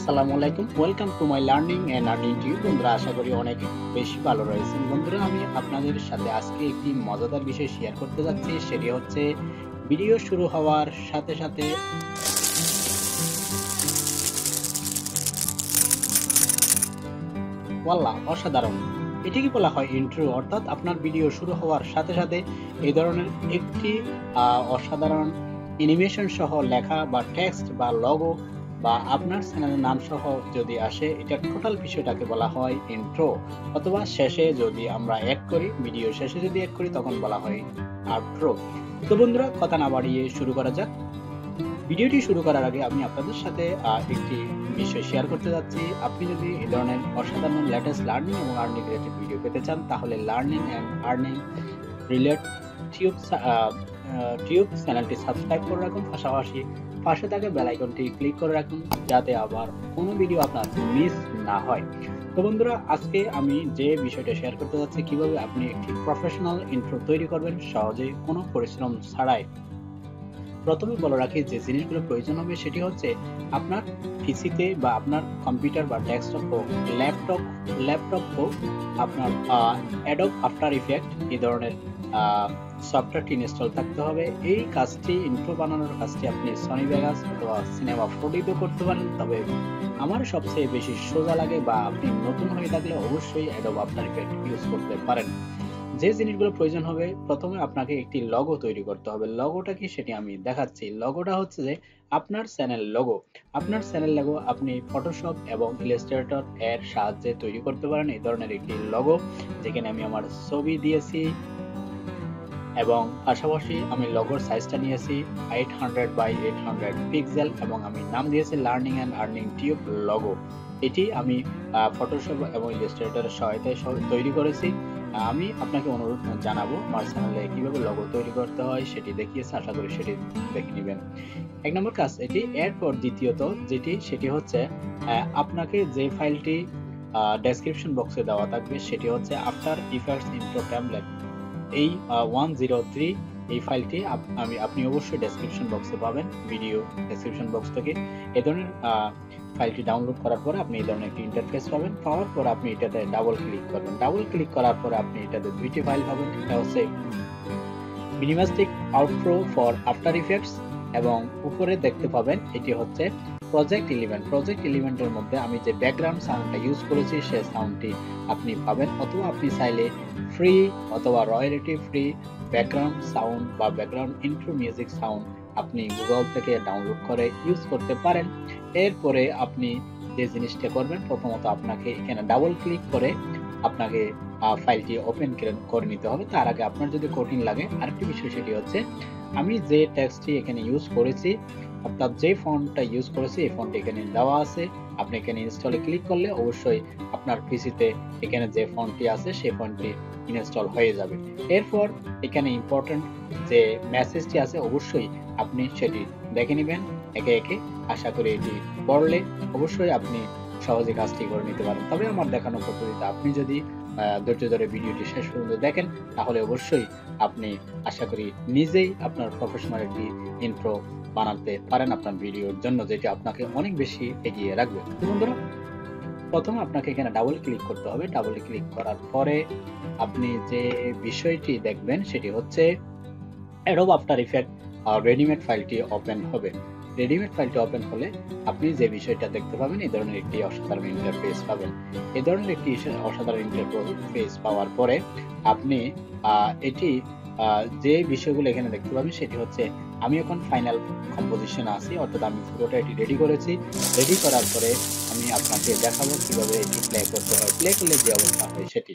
আসসালামু আলাইকুম, welcome to my learning and earning tube. বন্ধুরা, আশা করি অনেক বেশি ভালো রয়েছেন। বন্ধুরা, আমি আপনাদের সাথে আজকে একটি মজাদার বিষয় শেয়ার করতে যাচ্ছি। সেটি হচ্ছে ভিডিও শুরু হওয়ার সাথে সাথে ওয়াল্লাহ অসাধারণ, এটিকে বলা হয় ইন্ট্রো। অর্থাৎ আপনার ভিডিও শুরু হওয়ার সাথে সাথে এই ধরনের একটি অসাধারণ অ্যানিমেশন সহ লেখা বা টেক্সট বা লোগো বা আপনার চ্যানেলের নাম সহ যদি আসে, এটা টোটাল বিষয়টাকে বলা হয় ইন্ট্রো। অথবা শেষে যদি আমরা অ্যাড করি, ভিডিও শেষে যদি অ্যাড করি, তখন বলা হয় আউট্রো। তো বন্ধুরা, কথা না বাড়িয়ে শুরু করা যাক। ভিডিওটি শুরু করার আগে আমি আপনাদের সাথে একটি বিষয় শেয়ার করতে যাচ্ছি। আপনি যদি এই ধরনের অসাধারণ লেটেস্ট লার্নিং এবং আর্নিং রিলেটেড ভিডিও পেতে চান, তাহলে learning and earning related tube চ্যানেলটি সাবস্ক্রাইব করে রাখুন। পাশাপাশি পাশে থাকা বেল আইকনটি ক্লিক করে রাখুন, যাতে আবার কোনো ভিডিও আপনার মিস না হয়। তো বন্ধুরা, আজকে আমি যে বিষয়টা শেয়ার করতে যাচ্ছি, কিভাবে আপনি একটি প্রফেশনাল ইন্ট্রো তৈরি করবেন সহজে, কোনো পরিশ্রম ছাড়াই। প্রথমে বলে রাখি, যে জিনিসগুলো প্রয়োজন হবে সেটি হচ্ছে আপনার পিসিতে বা আপনার কম্পিউটার বা ডেস্কটপ হোক, ল্যাপটপ হোক, আপনার অ্যাডোব আফটার ইফেক্ট এই ধরনের সফটওয়্যারটি ইনস্টল থাকতে হবে। এই কাজটি, ইন্ট্রো বানানোর কাজটি আপনি সনি ভেগাস অথবা সিনেমা 4ডিতেও করতে পারেন। তবে আমার সবচেয়ে বেশি সোজা লাগে, বা আপনি নতুন হয়ে থাকলে অবশ্যই অ্যাডোব আফটার ইফেক্ট ইউজ করতে পারেন। যে জিনিসগুলো প্রয়োজন হবে, প্রথমে আপনাকে একটি লগো তৈরি করতে হবে। লগোটা কি সেটি আমি দেখাচ্ছি। লগোটা হচ্ছে যে আপনার চ্যানেল লগো। আপনার চ্যানেল লগো আপনি ফটোশপ এবং ইলাস্ট্রেটর এর সাহায্যে তৈরি করতে পারেন। এই ধরনের একটি লগো, যেখানে আমি আমার ছবি দিয়েছি এবং পাশাপাশি আমি লগোর সাইজটা নিয়েছি 800 by 800 পিক্সেল এবং আমি নাম দিয়েছি learning and earning tube logo. এটি আমি ফটোশপ এবং ইলাস্ট্রেটরের সহায়তায় তৈরি করেছি। আমি আপনাকে অনুরোধ জানাবো, আমার চ্যানেলে কিভাবে লগো তৈরি করতে হয় সেটি দেখিয়েছি, আশা করি সেটি দেখে নেবেন। এক নম্বর কাজ এটি। এরপর দ্বিতীয়ত সেটি হচ্ছে আপনাকে যে ফাইলটি ডেসক্রিপশন বক্সে দেওয়া থাকবে, সেটি হচ্ছে আফটার ইফেক্টস ইন্ট্রো টেমপ্লেট। এই 103 এই ফাইলটি আপনি অবশ্যই ডেসক্রিপশন বক্সে পাবেন, ভিডিও ডেসক্রিপশন বক্স থেকে। এই ধরনের ফাইলটি ডাউনলোড করার পরে আপনি এই ধরনের একটি ইন্টারফেস পাবেন। পাওয়ার পর আপনি এটাতে ডাবল ক্লিক করবেন। ডাবল ক্লিক করার পরে আপনি এটাতে দুইটি ফাইল পাবেন। এটা হচ্ছে minimalistic outro for After Effects এবং উপরে দেখতে পাবেন এটি হচ্ছে প্রজেক্ট এলিমেন্ট। প্রজেক্ট এলিমেন্টের মধ্যে আমি যে ব্যাকগ্রাউন্ড সাউন্ডটা ইউজ করেছি, সেই সাউন্ডটি আপনি পাবেন। অথবা আপনি চাইলে ফ্রি অথবা রয়্যালটি ফ্রি ব্যাকগ্রাউন্ড সাউন্ড বা ব্যাকগ্রাউন্ড ইন্ট্রো মিউজিক সাউন্ড আপনি গুগল থেকে ডাউনলোড করে ইউজ করতে পারেন। এরপরে আপনি যে জিনিসটা করবেন, প্রথমত আপনাকে এখানে ডাবল ক্লিক করে আপনাকে ফাইলটি ওপেন করে নিতে হবে। তার আগে আপনার যদি কঠিন লাগে, আরেকটি বিষয় সেটি হচ্ছে আমি যে টেক্সটটি এখানে ইউজ করেছি, অর্থাৎ যে ফন্টটা ইউজ করেছি, এই ফন্ট এখানে দেওয়া আছে। আপনি এখানে ইনস্টলে ক্লিক করলে অবশ্যই আপনার পিসিতে এখানে যে ফন্টটি আছে সেই ফন্টটি ইনস্টল হয়ে যাবে। এরপর এখানে ইম্পর্টেন্ট যে মেসেজটি আছে, অবশ্যই আপনি সেটি দেখে নেবেন একে একে। আশা করি এটি পড়লে অবশ্যই আপনি সহজে কাজটি করে নিতে পারেন। তবে আমার দেখানো পদ্ধতিতে আপনি যদি ধৈর্য ধরে ভিডিওটি শেষ পর্যন্ত দেখেন, তাহলে অবশ্যই আপনি, আশা করি, নিজেই আপনার প্রফেশনাল একটি ইন্ট্রো বানাতে পারেন আপনার ভিডিওর জন্য, যেটি আপনাকে অনেক বেশি এগিয়ে রাখবে। তো বন্ধুরা, প্রথমে আপনাকে এখানে ডাবল ক্লিক করতে হবে। ডাবল ক্লিক করার পরে আপনি যে বিষয়টি দেখবেন সেটি হচ্ছে অ্যাডোব আফটার ইফেক্ট রেডিমেড ফাইলটি ওপেন হবে। রেডিমেড ফাইলটি ওপেন হলে আপনি যে বিষয়টা দেখতে পাবেন, এই ধরনের একটি অসাধারণ ইন্টারফেস পাবেন। এই ধরনের একটি অসাধারণ ইন্টারফেস পাওয়ার পরে আপনি এটি যে বিষয়গুলো এখানে দেখতে পাবেন সেটি হচ্ছে, আমি এখন ফাইনাল কম্পোজিশন আছি, অর্থাৎ আমি পুরোটা এটি রেডি করেছি। রেডি করার পরে আমি আপনাকে দেখাবো কিভাবে এটি প্লে করতে হয়। প্লে করলে যে অবস্থা হয় সেটি।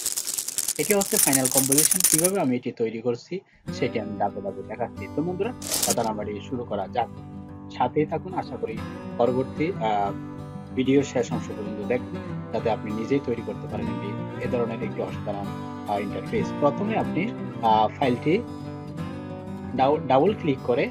এটি হচ্ছে ফাইনাল কম্পোজিশন। কিভাবে আমি এটি তৈরি করছি সেটি আমি ধাপে ধাপে দেখাচ্ছি। তো বন্ধুরা, কথা না বাড়িয়ে শুরু করা যাক। সাথেই থাকুন, আশা করি পরবর্তী ভিডিওর শেষ অংশ পর্যন্ত দেখুন, যাতে আপনি নিজেই তৈরি করতে পারেন এ ধরনের একটি অসাধারণ ইন্টারফেস। প্রথমে আপনি ফাইলটি ডাবল ক্লিক করে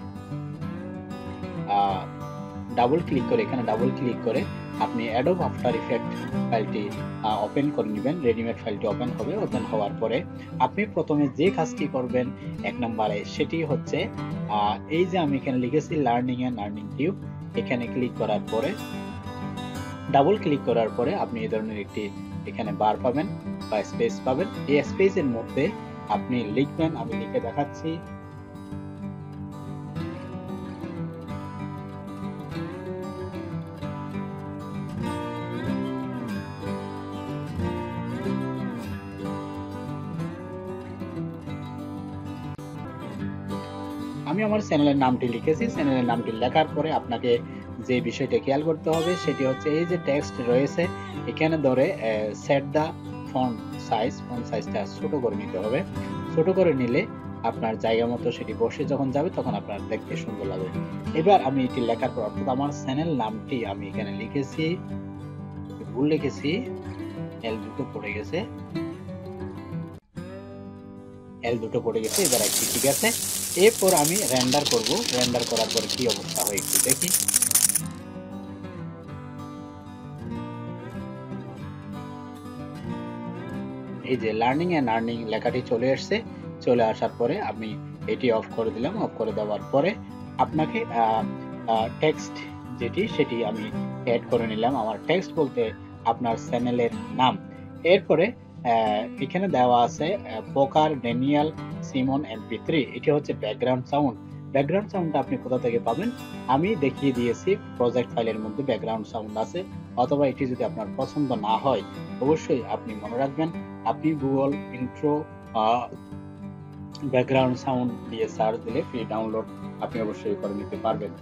এখানে ডাবল ক্লিক করে আপনি অ্যাডোব আফটার ইফেক্ট ফাইলটি ওপেন করে নেবেন। রেডিমেড ফাইলটি ওপেন হবে। ওপেন হওয়ার পরে আপনি প্রথমে যে কাজটি করবেন এক নম্বরে, সেটি হচ্ছে এই যে আমি এখানে লিখেছি লার্নিং এন্ড আর্নিং টিউব, এখানে ক্লিক করার পরে ডাবল ক্লিক করার পরে আপনি এই ধরনের একটি এখানে বার পাবেন বা স্পেস পাবেন। এই স্পেসের মধ্যে আপনি লিখবেন, আমি লিখে দেখাচ্ছি। আমি আমার চ্যানেলের নামটি লিখেছি। চ্যানেলের নামটি লেখার পরে আপনাকে যে বিষয়টা খেয়াল করতে হবে সেটি হচ্ছে এই যে টেক্সট রয়েছে এখানে ধরে সেট দা ফন্ট সাইজটা ছোট করে নিতে হবে। ছোট করে নিলে আপনার জায়গা মতো সেটি বসে যখন যাবে তখন আপনার দেখতে সুন্দর লাগবে। এবার আমি এটি লেখার পর অর্থাৎ আমার চ্যানেল নামটি আমি এখানে লিখেছি, ভুল লিখেছি, এল দুটো পড়ে গেছে, এবার একটি ঠিক আছে। এরপর আমি রেন্ডার করব। রেন্ডার করার পর কি অবস্থা হয় একটু দেখি। এই যে লার্নিং এন্ড আর্নিং লেখাটি চলে আসছে। চলে আসার পরে আমি এটি অফ করে দিলাম। অফ করে দেওয়ার পরে আপনাকে টেক্সট যেটি সেটি আমি অ্যাড করে নিলাম। আমার টেক্সট বলতে আপনার চ্যানেলের নাম। এরপরে এখানে দেওয়া আছে পোকার ড্যানিয়েল সিমন MP3, এটি হচ্ছে ব্যাকগ্রাউন্ড সাউন্ড। ব্যাকগ্রাউন্ড সাউন্ডটা আপনি কোথা থেকে পাবেন আমি দেখিয়ে দিয়েছি। প্রজেক্ট ফাইলের মধ্যে ব্যাকগ্রাউন্ড সাউন্ড আছে, অথবা এটি যদি আপনার পছন্দ না হয় অবশ্যই আপনি মনে রাখবেন আপনি গুগল ইন্ট্রো ব্যাকগ্রাউন্ড সাউন্ড দিয়ে সার্চ দিলে ফ্রি ডাউনলোড আপনি অবশ্যই করে নিতে পারবেন।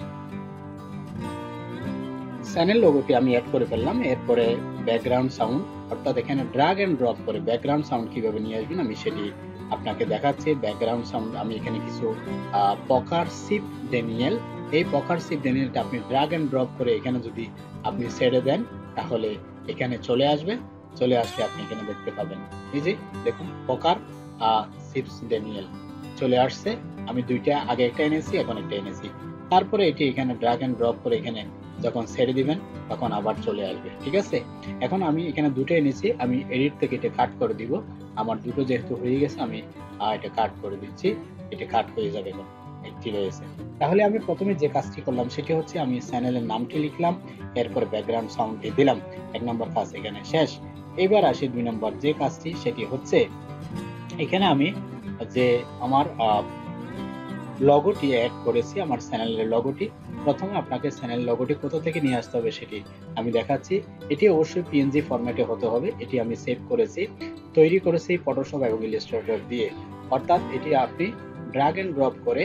চ্যানেল লোগোটি আমি অ্যাড করে ফেললাম। এরপরে ব্যাকগ্রাউন্ড সাউন্ড, অর্থাৎ এখানে ড্র্যাগ এন্ড ড্রপ করে ব্যাকগ্রাউন্ড সাউন্ড কিভাবে নিয়ে আসবেন আমি সেটি আপনাকে দেখাচ্ছি। ব্যাকগ্রাউন্ড সাউন্ড আমি এখানে কিছু পকার সিপ ড্যানিয়েল, এই পকার সিপ ড্যানিয়েলটা আপনি ড্র্যাগ এন্ড ড্রপ করে এখানে যদি আপনি ছেড়ে দেন তাহলে এখানে চলে আসবে। চলে আসলে আপনি এখানে দেখতে পাবেন, এই যে দেখুন পকার সিপস ড্যানিয়েল চলে আসছে। আমি দুইটা আগে একটা এনেছি, এখন একটা এনেছি। তারপরে এটি এখানে ড্র্যাগ এন্ড ড্রপ করে এখানে যখন ছেড়ে দিবেন তখন আবার চলে আসবে, ঠিক আছে। এখন আমি এখানে দুটো এনেছি, আমি এডিট থেকে এটা কাট করে দিব। আমার দুটো যেহেতু হয়ে গেছে আমি এটা কাট করে দিচ্ছি। এটা কাট হয়ে যাবে, এখন একটি রয়েছে। তাহলে আমি প্রথমে যে কাজটি করলাম সেটি হচ্ছে আমি চ্যানেলের নামটি লিখলাম, এরপর ব্যাকগ্রাউন্ড সাউন্ডটি দিলাম। 1 নম্বর কাজ এখানে শেষ। এবার আসি 2 নম্বর যে কাজটি, সেটি হচ্ছে এখানে আমি যে আমার লগোটি অ্যাড করেছি, আমার চ্যানেলের লগোটি। প্রথমে আপনাকে চ্যানেল লগোটি কোথা থেকে নিয়ে আসতে হবে সেটি আমি দেখাচ্ছি। এটি অবশ্যই PNG ফরম্যাটে হতে হবে। এটি আমি সেভ করেছি, তৈরি করেছি ফটোশপ এবং ইলাস্ট্রেটর দিয়ে। অর্থাৎ এটি আপনি ড্র্যাগ এন্ড ড্রপ করে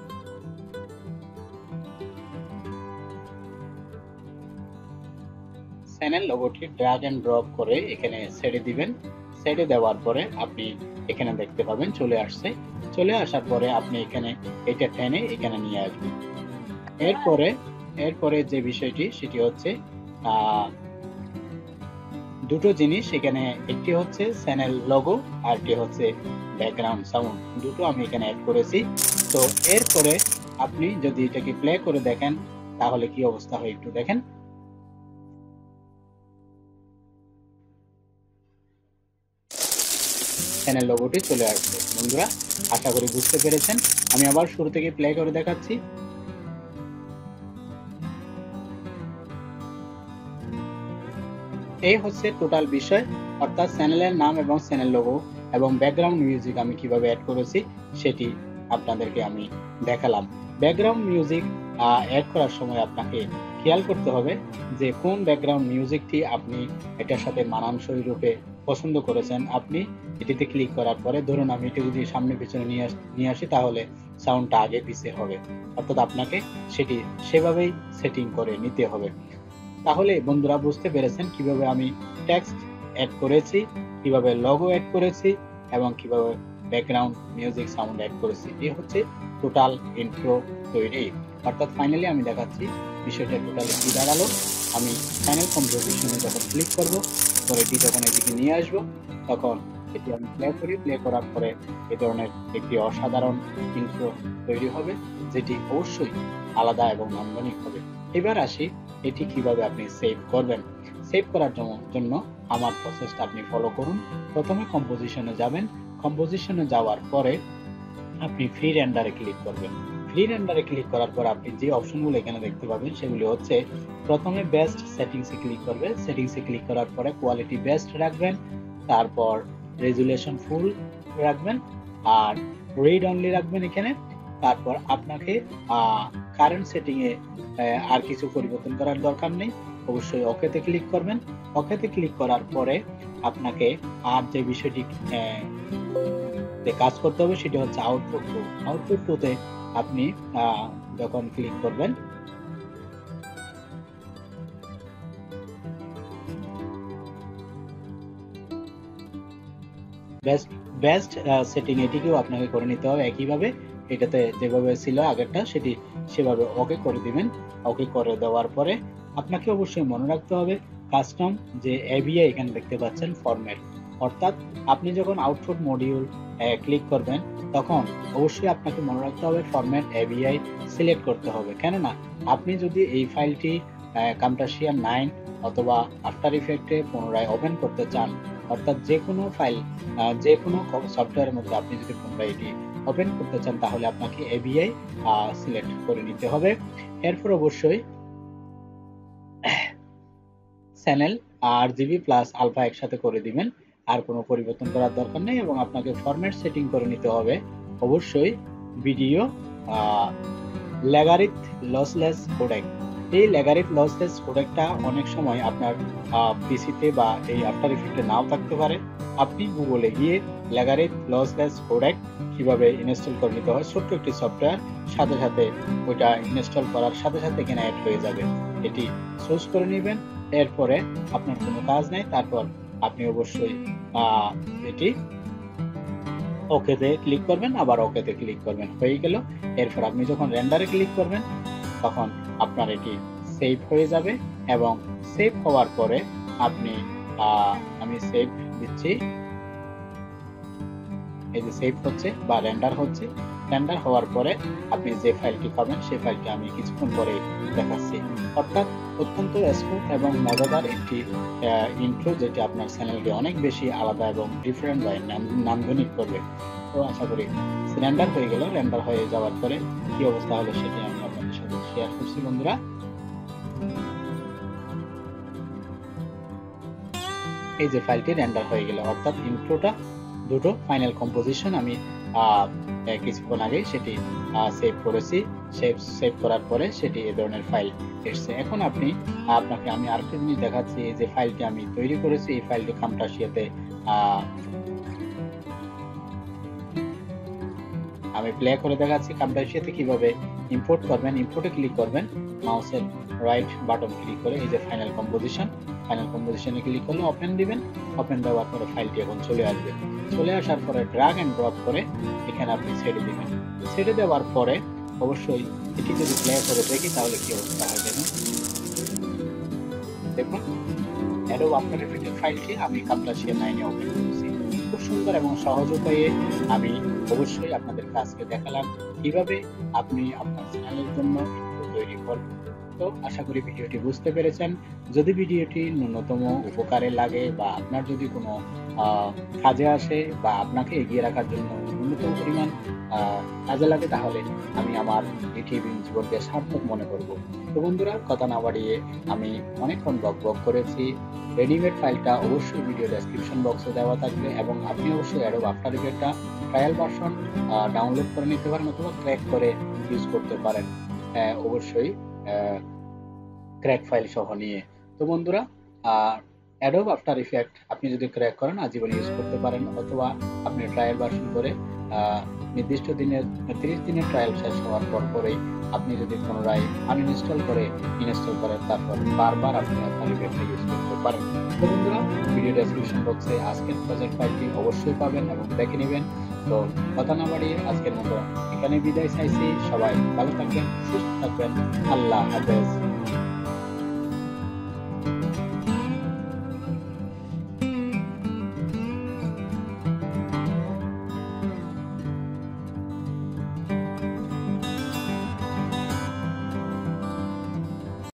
চ্যানেল লোগোটি ড্র্যাগ এন্ড ড্রপ করে এখানে ছেড়ে দিবেন। ছেড়ে দেওয়ার পরে আপনি এখানে দেখতে পাবেন চলে আসছে। চলে আসার পরে আপনি এখানে এটা টেনে এখানে নিয়ে আসবেন। এরপরে যে বিষয়টি সেটি হচ্ছে দুটো জিনিস এখানে, একটি হচ্ছে চ্যানেল লোগো আর একটি হচ্ছে ব্যাকগ্রাউন্ড সাউন্ড, দুটো আমি এখানে অ্যাড করেছি। তো এরপরে আপনি যদি এটাকে প্লে করে দেখেন তাহলে কি অবস্থা হয় একটু দেখেন। চ্যানেল লোগোটি চলে আসবে। বন্ধুরা আশা করি বুঝতে পেরেছেন। আমি আবার শুরু থেকে প্লে করে দেখাচ্ছি। এই হচ্ছে টোটাল বিষয়, অর্থাৎ চ্যানেলের নাম এবং চ্যানেল লোগো এবং ব্যাকগ্রাউন্ড মিউজিক আমি কিভাবে অ্যাড করেছি সেটি আপনাদেরকে আমি দেখালাম। ব্যাকগ্রাউন্ড মিউজিক অ্যাড করার সময় আপনাকে খেয়াল করতে হবে যে কোন ব্যাকগ্রাউন্ড মিউজিকটি আপনি এটার সাথে মানানসই রূপে পছন্দ করেছেন। আপনি এটিতে ক্লিক করার পরে ধরুন আমি এটি যদি সামনে পিছনে নিয়ে আসি তাহলে সাউন্ডটা আগে পিছে হবে, অর্থাৎ আপনাকে সেটি সেভাবেই সেটিং করে নিতে হবে। তাহলে বন্ধুরা বুঝতে পেরেছেন কিভাবে আমি টেক্সট অ্যাড করেছি, কিভাবে লোগো অ্যাড করেছি এবং কিভাবে ব্যাকগ্রাউন্ড মিউজিক সাউন্ড অ্যাড করেছি। এই হচ্ছে টোটাল ইন্ট্রো তৈরি। অর্থাৎ ফাইনালি আমি দেখাচ্ছি বিষয়টা টোটালি কি দাঁড়ালো। আমি চ্যানেল কম্পোজিশনে যখন ক্লিক করব পরে এটি যখন এদিকে নিয়ে আসবো তখন এটি আমি প্লে করি। প্লে করার পরে এই ধরনের একটি অসাধারণ ইন্ট্রো তৈরি হবে, যেটি অবশ্যই আলাদা এবং নান্দনিক হবে। এবার আসি এটি কিভাবে আপনি সেভ করবেন। সেভ করার জন্য আমার প্রসেসটা আপনি ফলো করুন। প্রথমে কম্পোজিশনে যাবেন। কম্পোজিশনে যাওয়ার পরে আপনি ফ্রি রেন্ডারে ক্লিক করবেন। রি-রেন্ডারে ক্লিক করার পর আপনি যে অপশনগুলো এখানে দেখতে পাবেন সেগুলি হচ্ছে, প্রথমে বেস্ট সেটিংসে ক্লিক করবে, সেটিংসে ক্লিক করার পরে কোয়ালিটি বেস্ট রাখবেন, তারপর রেজুলেশন ফুল রাখবেন, আর রিড অনলি রাখবেন এখানে। তারপর আপনাকে কারেন্ট সেটিং এ আর কিছু পরিবর্তন করার দরকার নেই, অবশ্যই ওকেতে ক্লিক করবেন। ওকেতে ক্লিক করার পরে আপনাকে আর যে বিষয়টি কাজ করতে হবে সেটি হচ্ছে আউটপুট টু। আউটপুট টুতে আপনি যখন ক্লিক করবেন, বেস্ট সেটিং এটিকেও আপনাকে করে নিতে হবে একইভাবে। এটাতে যেভাবে ছিল আগেরটা সেটি সেভাবে ওকে করে দিবেন। ওকে করে দেওয়ার পরে আপনাকে অবশ্যই মনে রাখতে হবে কাস্টম যে এবিআই এখানে দেখতে পাচ্ছেন ফরম্যাট, অর্থাৎ আপনি যখন আউটপুট মডিউল ক্লিক করবেন তখন অবশ্যই আপনাকে মনে রাখতে হবে ফরম্যাট এবিআই সিলেক্ট করতে হবে। কেননা আপনি যদি এই ফাইলটি কামটাশিয়া 9 অথবা আফটার ইফেক্টে পুনরায় ওপেন করতে চান, অর্থাৎ যে কোনো ফাইল যে কোনো সফটওয়্যারের মধ্যে আপনি যদি পুনরায় এটি ওপেন করতে চান তাহলে আপনাকে এবিআই সিলেক্ট করে নিতে হবে। এরপর অবশ্যই চ্যানেল আরজিবি প্লাস আলফা একসাথে করে দিবেন, আর কোনো পরিবর্তন করার দরকার নেই। এবং আপনাকে ফরম্যাট সেটিং করে নিতে হবে অবশ্যই ভিডিও ল্যাগারিথ লসলেস কোডেক। এই ল্যাগারিথ লসলেস কোডেকটা অনেক সময় আপনার পিসিতে বা এই আফটার ইফেক্টে নাও থাকতে পারে। আপনি গুগলে গিয়ে ল্যাগারিথ লসলেস কোডেক কিভাবে ইনস্টল করে নিতে হয়, ছোট্ট একটি সফটওয়্যার, সাথে সাথে ওইটা ইনস্টল করার সাথে সাথে এখানে অ্যাড হয়ে যাবে, এটি চুজ করে নেবেন। এরপরে আপনার কোনো কাজ নেই, তারপর আপনি অবশ্যই এটি ওকেতে ক্লিক করবেন, আবার ওকেতে ক্লিক করবেন, হয়ে গেল। এরপর আপনি যখন রেন্ডারে ক্লিক করবেন তখন আপনার এটি সেভ হয়ে যাবে, এবং সেভ হওয়ার পরে আপনি আমি সেভ দিচ্ছি, এই যে সেভ হচ্ছে বা রেন্ডার হচ্ছে। রেন্ডার হওয়ার পরে আপনি যে ফাইলটি পাবেন সেই ফাইলটি আমি কিছুক্ষণ পরে দেখাচ্ছি। অর্থাৎ অত্যন্ত স্মুথ এবং মজাদার একটি ইন্ট্রো, যেটি আপনার চ্যানেলকে অনেক বেশি আলাদা এবং ডিফারেন্ট বা নান্দনিক করবে। তো আশা করি রেন্ডার হয়ে গেল। রেন্ডার হয়ে যাওয়ার পরে কি অবস্থা হলো সেটি আমি আপনাদের সাথে শেয়ার করছি বন্ধুরা। এই যে ফাইলটি রেন্ডার হয়ে গেল, অর্থাৎ ইন্ট্রোটা দুটো ফাইনাল কম্পোজিশন আমি কিছুক্ষণ আগে সেটি সেভ করেছি। সেভ করার পরে সেটি এই ধরনের ফাইল এসছে। এখন আপনাকে আমি আরেকটা জিনিস দেখাচ্ছি, এই যে ফাইলটি আমি তৈরি করেছি, এই ফাইলটি কামটাশিয়াতে আমি প্লে করে দেখাচ্ছি। কামটাশিয়াতে কিভাবে ইম্পোর্ট করবেন, ইম্পোর্টে ক্লিক করবেন, মাউসের রাইট বাটন ক্লিক করে এই যে ফাইনাল কম্পোজিশনে ক্লিক করলে ওপেন দিবেন। ওপেন দেওয়ার পরে ফাইলটি এখন চলে আসবে। চলে আসার পরে ড্র্যাগ এন্ড ড্রপ করে এখানে আপনি ছেড়ে দিবেন। ছেড়ে দেওয়ার পরে অবশ্যই এটি যদি প্লে করে দেখি তাহলে কি অবস্থা হয় দেখুন। অ্যাডোব আফটার ইফেক্টের ফাইলটি আমি কামটাশিয়া 9 এ ওপেন করেছি। খুব সুন্দর এবং সহজ উপায়ে আমি অবশ্যই আপনাদের কাজকে দেখালাম কিভাবে আপনি আপনার চ্যানেলের জন্য ইন্ট্রো তৈরি করবেন। তো আশা করি ভিডিওটি বুঝতে পেরেছেন। যদি ভিডিওটি ন্যূনতম উপকারে লাগে বা আপনার যদি কোনো কাজে আসে বা আপনাকে এগিয়ে রাখার জন্য ন্যূনতম পরিমাণ কাজে লাগে তাহলে আমি আমার ইউটিউবিং জীবনকে সার্থক মনে করব। তো বন্ধুরা, কথা না বাড়িয়ে আমি অনেকক্ষণ বক করেছি। রেডিমেড ফাইলটা অবশ্যই ভিডিও ডেসক্রিপশন বক্সে দেওয়া থাকবে, এবং আপনি অবশ্যই অ্যাডোব আফটার ইফেক্টটা ট্রায়াল ভার্সন ডাউনলোড করে নিতে পারেন অথবা ক্র্যাক করে ইউজ করতে পারেন, অবশ্যই ক্র্যাক ফাইল সহ নিয়ে। তো বন্ধুরা, অ্যাডোব আফটার ইফেক্ট আপনি যদি ক্র্যাক করেন আজীবন ইউজ করতে পারেন, অথবা আপনি ট্রায়াল ভার্সন করে নির্দিষ্ট দিনের 30 দিনের ট্রায়াল শেষ হওয়ার পরেই আপনি যদি পুনরায় আনইনস্টল করে ইনস্টল করেন তারপর বারবার আপনি আফটার ইফেক্ট ইউজ করতে পারেন। তো বন্ধুরা, ভিডিও ডেসক্রিপশন বক্সে আজকের প্রজেক্ট ফাইলটি অবশ্যই পাবেন এবং দেখে নেবেন। তো কথা না বাড়িয়ে আজকের মতো এখানে বিদায় চাইছি। সবাই ভালো থাকবেন, সুস্থ থাকবেন। আল্লাহ হাফেজ।